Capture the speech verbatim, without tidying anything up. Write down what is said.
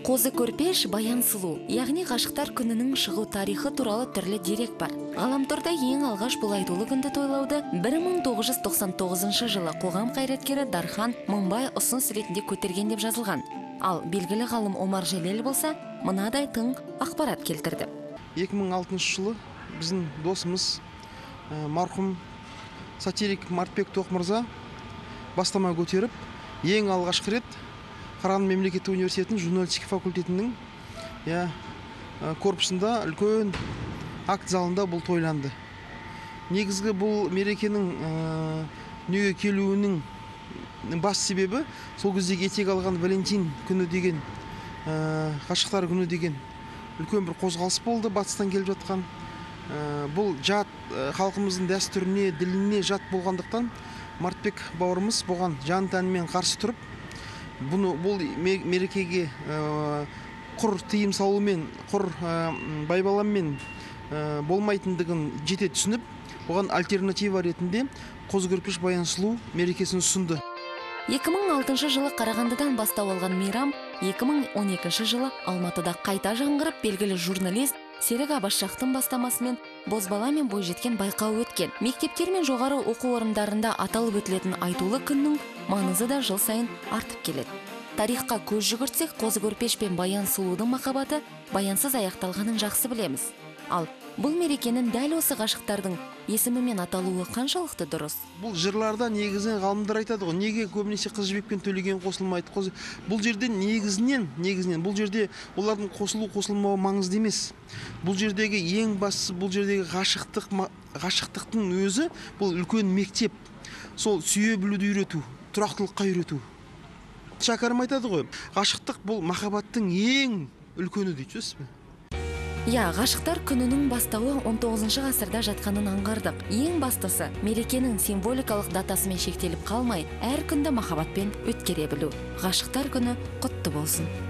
Қозы көрпеш баян сұлу, яғни ғашықтар күнінің шығу тарихы туралы түрлі дерек бар. Ғаламторда ең алғаш бұл айтулы күнді тойлауды бір мың тоғыз жүз тоқсан тоғызыншы жылы қоғам қайраткері Дархан Мыңбай ұсыныс ретінде көтерген деп жазылған. Ал белгілі ғалым Омар Желел болса, мынадай тың ақпарат келтірді. екі мың алтыншы жылы біздің досымыз марқұм сатирик Мартбек Тоқмырза бастама көтеріп, ең алғашқы рет Қарағанды мемлекеттік университетінің журналистика факультетінің корпусында үлкен акт залында бұл тойланды. Негізгі бұл мерекенің дүниеге келуінің бас себебі сол кездегі етек алған Валентин күні деген, ғашықтар күні деген үлкен бір қозғалыс болды, батыстан келіп жатқан. Бұл жат халқымыздың дәстүріне, діліне жат болғандықтан Мартбек бауырымыз бұған жан тәнімен қарсы тұрып, Бұны бұл мерекеге құр тыйым салумен, құр байбаламмен болмайтындығын жете түсініп, оған альтернатива ретінде Қозы көрпеш баян сұлу мерекесін ұсынды. екі мың алтыншы жылы Қарағандыдан бастау алған мейрам, екі мың он екінші жылы Алматыда қайта жаңғырып, белгілі журналист Серік Абашшақтың бастамасымен бозбала мен бойжеткен байқауы өткен. Мектептер мен жоғары оқу орындарында аталып өтілетін айтулы күннің маңызы да жыл сайын артып келеді. Тарихқа көз жүгіртсек, Қозы көрпеш пен баян сұлудың махаббаты баянсыз аяқталғанын жақсы білеміз. Ал бұл мерекенің дәл осы ғашықтардың есімімен аталуы қаншалықты дұрыс? Бұл жырларда негізінен ғалымдар айтады ғой, неге көбінесе Қыз жібек пен Төлеген қосылмайды? Бұл жерде негізінен, негізінен бұл жерде олардың қосылу қосылмауы маңызды емес. Бұл жердегі ең бастысы, бұл жердегі ғашықтық, ғашықтықтың өзі бұл үлкен мектеп. Сол сүйе білуді үйрету, тұрақтылыққа үйрету. Шәкәрім айтады ғой, ғашықтық бұл махаббаттың ең үлкені дейді. Я, ғашықтар күнінің бастауы он тоғызыншы ғасырда жатқанын аңғардық. Ең бастысы, мерекенің символикалық датасымен шектеліп қалмай, әр күнді махаббатпен өткере білу. Ғашықтар күні құтты болсын.